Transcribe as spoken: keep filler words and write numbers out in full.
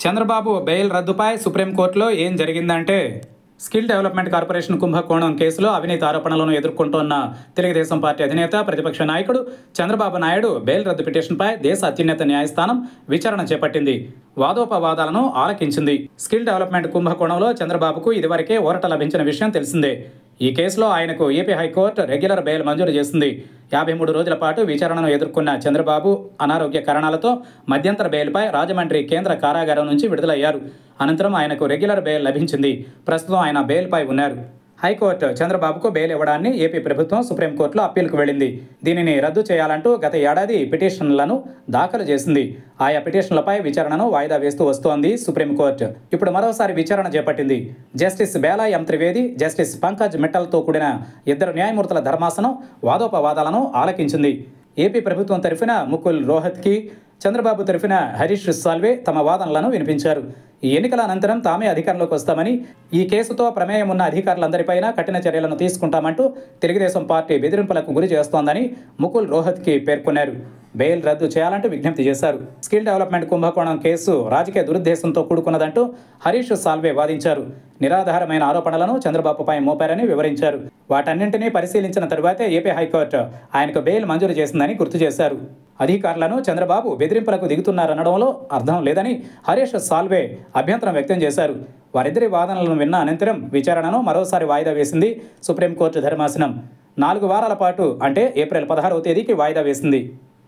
Chandrababu bail రద్దుపై సుప్రీంకోర్టులో ఏం జరిగిందంటే, స్కిల్ డెవలప్మెంట్ కార్పొరేషన్ కుంభకోణం కేసులో అవినీతి ఆరోపణలను ఎదుర్కొంటోన్న తెలుగుదేశం పార్టీ అధినేత ప్రతిపక్ష నాయకుడు చంద్రబాబు నాయుడు బెయిల్ రద్దు పిటిషన్పై దేశ అత్యున్నత న్యాయస్థానం విచారణ చేపట్టింది. వాదోపవాదాలను ఆలకించింది. స్కిల్ డెవలప్మెంట్ కుంభకోణంలో చంద్రబాబుకు ఇదివరకే ఊరట లభించిన విషయం తెలిసిందే. ఈ కేసులో ఆయనకు ఏపీ హైకోర్టు రెగ్యులర్ బెయిల్ మంజూరు చేసింది. యాభై మూడు రోజుల పాటు విచారణను ఎదుర్కొన్న చంద్రబాబు అనారోగ్య కారణాలతో మధ్యంతర బెయిల్పై రాజమండ్రి కేంద్ర కారాగారం నుంచి విడుదలయ్యారు. అనంతరం ఆయనకు రెగ్యులర్ బెయిల్ లభించింది. ప్రస్తుతం ఆయన బెయిల్పై ఉన్నారు. హైకోర్టు చంద్రబాబుకు బెయిల్ ఇవ్వడాన్ని ఏపీ ప్రభుత్వం సుప్రీంకోర్టులో అప్పీలుకు వెళ్ళింది. దీనిని రద్దు చేయాలంటూ గత ఏడాది పిటిషన్లను దాఖలు చేసింది. ఆయా పిటిషన్లపై విచారణను వాయిదా వేస్తూ వస్తోంది సుప్రీంకోర్టు. ఇప్పుడు మరోసారి విచారణ చేపట్టింది. Justice Bela M Trivedi, justice Pankaj మిట్టల్తో కూడిన ఇద్దరు న్యాయమూర్తుల ధర్మాసనం వాదోపవాదాలను ఆలకించింది. ఏపీ ప్రభుత్వం తరఫున ముకుల్ రోహత్కి, చంద్రబాబు తరఫున హరీష్ సాల్వే తమ వాదనలను వినిపించారు. ఈ ఎన్నికల అనంతరం తామే అధికారంలోకి వస్తామని, ఈ కేసుతో ప్రమేయం ఉన్న అధికారులందరిపైన కఠిన చర్యలను తీసుకుంటామంటూ తెలుగుదేశం పార్టీ బెదిరింపులకు గురి చేస్తోందని ముకుల్ రోహత్కి పేర్కొన్నారు. బెయిల్ రద్దు చేయాలంటూ విజ్ఞప్తి చేశారు. స్కిల్ డెవలప్మెంట్ కుంభకోణం కేసు రాజకీయ దురుద్దేశంతో కూడుకున్నదంటూ హరీష్ సాల్వే వాదించారు. నిరాధారమైన ఆరోపణలను చంద్రబాబుపై మోపారని వివరించారు. వాటన్నింటినీ పరిశీలించిన తరువాతే ఏపీ హైకోర్టు ఆయనకు బెయిల్ మంజూరు చేసిందని గుర్తు చేశారు. అధికారులను చంద్రబాబు బెదిరింపులకు దిగుతున్నారనడంలో అర్థం లేదని హరీష్ సాల్వే అభ్యంతరం వ్యక్తం చేశారు. వారిద్దరి వాదనలను విన్న అనంతరం విచారణను మరోసారి వాయిదా వేసింది సుప్రీంకోర్టు ధర్మాసనం. నాలుగు వారాల పాటు అంటే ఏప్రిల్ పదహారవ తేదీకి వాయిదా వేసింది.